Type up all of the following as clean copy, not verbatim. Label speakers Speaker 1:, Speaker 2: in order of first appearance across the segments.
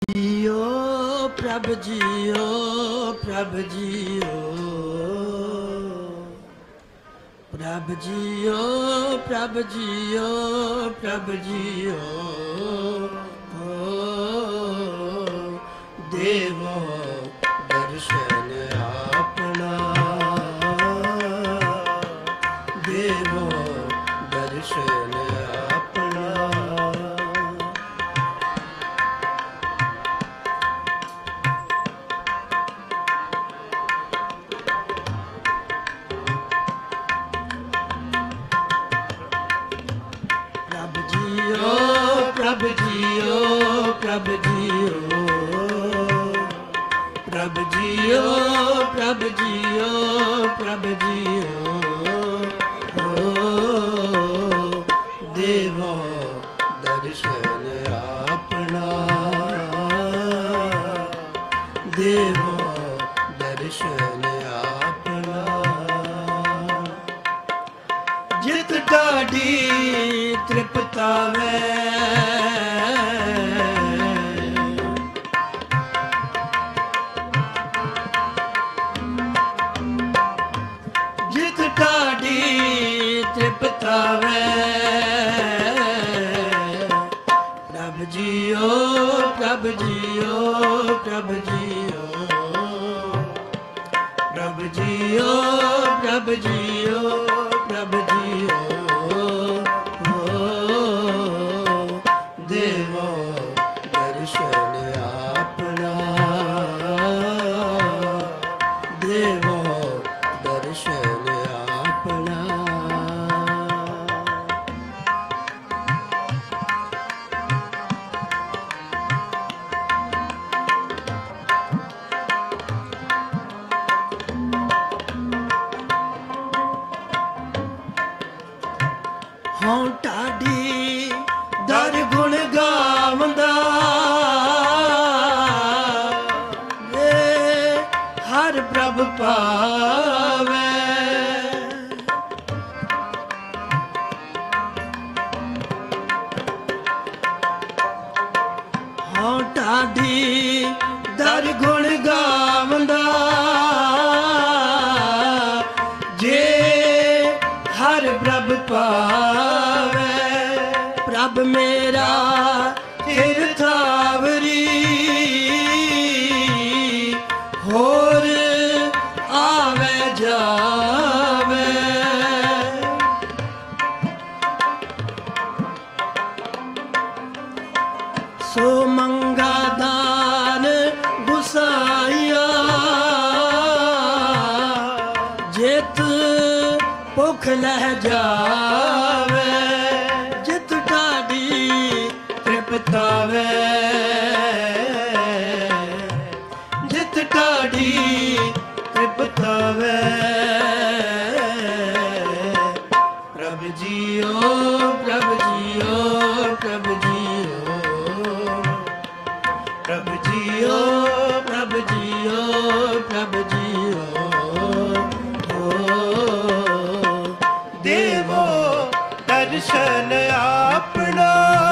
Speaker 1: जियो प्रभ जियो प्रभ जियो प्रभ जियो प्रभ जियो प्रभ जियो देवो दर्शन अपना देवो दर्शन अपना प्रभ जियो प्रभ जियो प्रभ जियो प्रभ जियो प्रभ जियो देवो दर्शन अपना देवो दर्शन अपना जित ढाडी तृप्तावे जित ढाडी तृप्तावे प्रभ जियो प्रभ जियो प्रभ जियो प्रभ जियो प्रभ जियो प्रभ जियो देवो दर्शन अपना देवो दर्शन अपना हों टाडी दर गुण गावंदा वे हर प्रभ पावे हों टाडी दर गुण गावंदा जे हर प्रभ पावे प्रभ मेरा तीर्थावरी होर आवे जावे सो मंगा दान गुसाइया जित भुख लह जावे जित ढाडी तृप्तावे जित ढाडी तृप्तावे प्रभ जियो प्रभ जियो प्रभ जियो प्रभ जियो प्रभ जियो प्रभ जियो देवो दर्शन अपना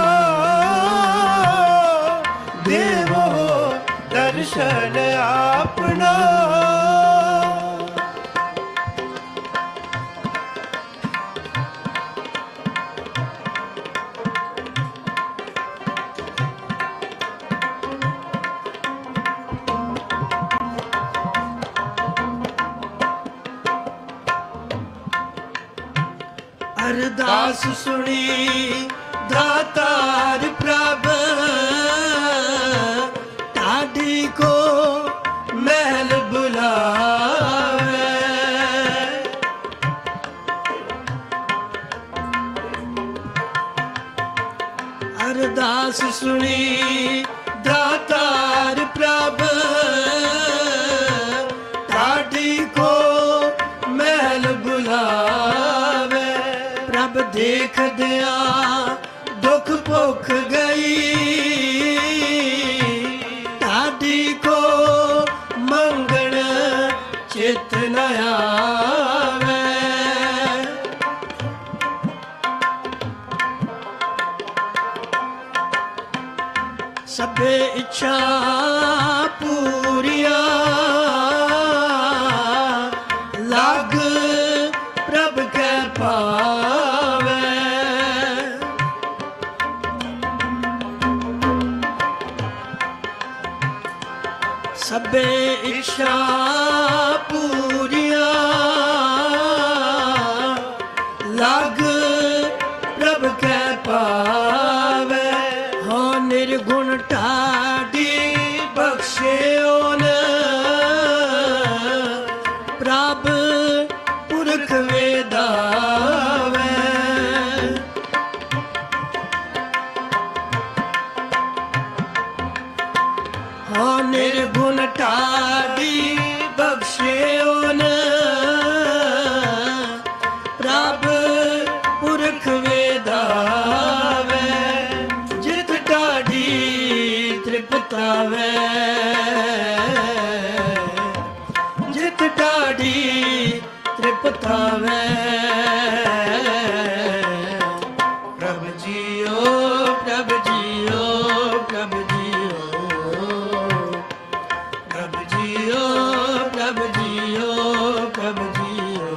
Speaker 1: देवो दर्शन अपना अरदास सुनी दातार प्रभ ढाडी को महल बुलावे अरदास सुनी दातार प्रभ ढाडी को महल बुलावे प्रभ देख दिया दुख भुख गई ढाडी को मंगण चित न आवे सभे इच्छा पूरिया लाग प्रभ के पावे। सबे इच्छा पूरिया लाग प्रभ के पावे। हो निर्गुण ठाडी बख्शे ओन प्रभ पुरख वेदावे। हो निर्गुण ठाडी बख्शे ओन प्रभ पुरख वेदावे। जित ठाडी तृप्तावे जित ठाडी तृप्तावे। प्रभ जियो प्रभ जियो प्रभ जियो प्रभ जियो प्रभ जियो प्रभ जियो।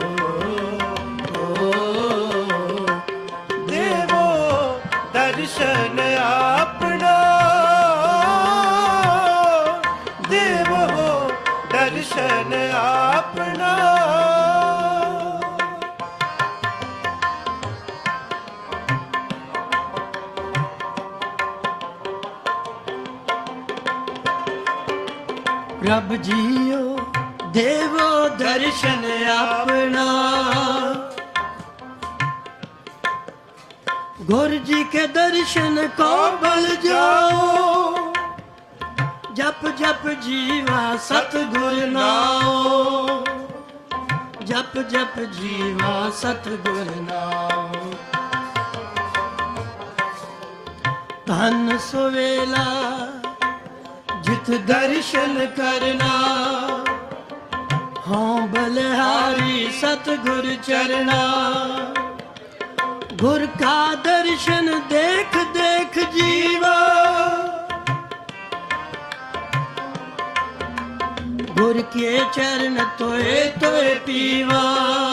Speaker 2: देवो दर्शन आपना देवो दर्शन आपना।
Speaker 1: प्रभ जियो देवो दर्शन अपना। गुरु जी के दर्शन को बल जाओ। जप जप जीवा सतगुर नाओ। जप जप जीवा सतगुर नाओ। धन सुवेला जित दर्शन करना। हों बलिहारी सतगुर चरना। गुर का दर्शन देख देख जीवा। गुर के चरण तोए तोए पीवा।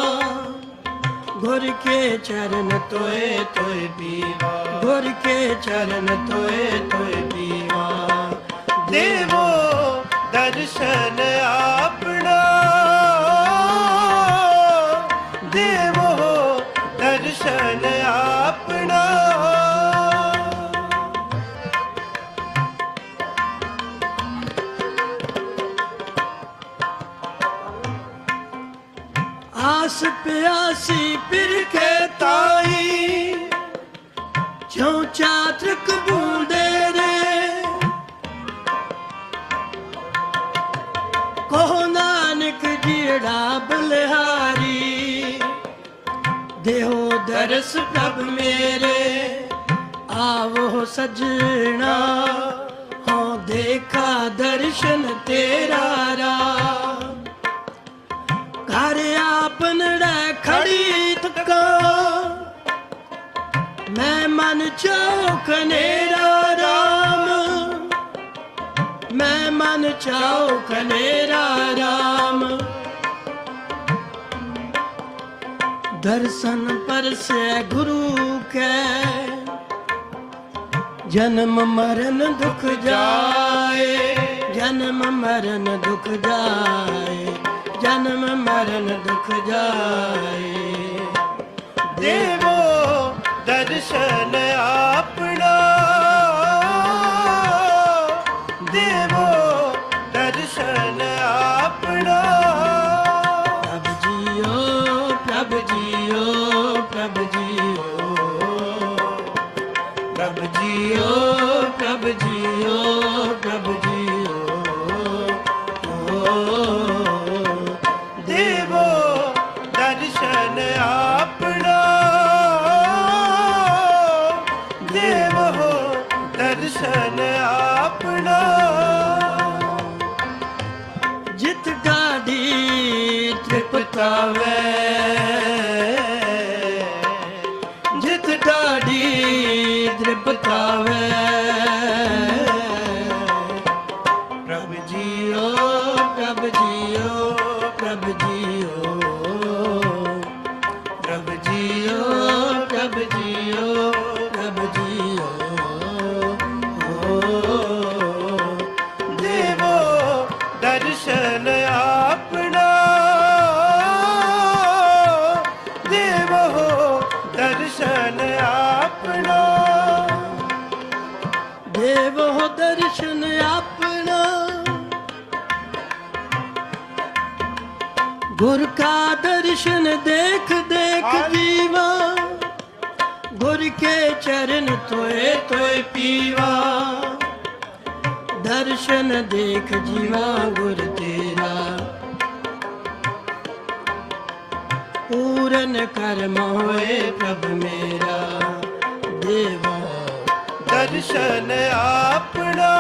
Speaker 1: गुर के चरण तोए तोए पीवा। गुर के चरण तोए तोए पीवा।
Speaker 2: देवो दर्शन आपना देवो दर्शन आपना।
Speaker 1: आस प्यासी फिर के ताई। ज्यों चातृक बूंदे रे। कहो नानक जीड़ा बलिहारी। देहो दरस प्रभ मेरे आवो सजना। हो देखा दर्शन तेरा राम। घर आपन खड़ी थका। मैं मन चौक नेरा राम। मैं मन चौक नेरा राम। दर्शन पर से गुरु के जन्म मरण दुख जाए। जन्म मरण दुख जाए। जन्म मरण दुख जाए।
Speaker 2: देवो दर्शन आपना देवो दर्शन आपना।
Speaker 1: प्रभ जियो प्रभ जियो प्रभ जियो प्रभ जियो प्रभ जियो प्रभ जियो।
Speaker 2: देवो दर्शन आपना देवो दर्शन आपना।
Speaker 1: जित गाड़ी तृप्तावे। जित गाड़ी तृप्तावे। ਆਪਣਾ ਗੁਰ ਕਾ ਦਰਸ਼ਨ ਦੇਖ ਦੇਖ ਜੀਵਾ ਗੁਰ ਕੇ ਚਰਨ ਤੋਏ ਤੋਏ ਪੀਵਾ दर्शन देख जीवा गुर तेरा पूरन कर्म होए प्रभु मेरा देवा
Speaker 2: दर्शन आपना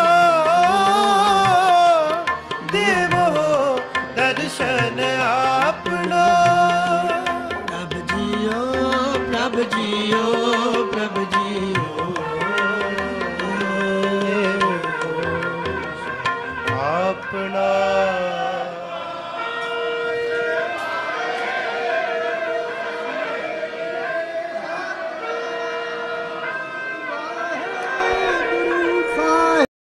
Speaker 2: देवो दर्शन आपना
Speaker 1: प्रभु जियो प्रभु जियो प्रभु जियो
Speaker 2: अपना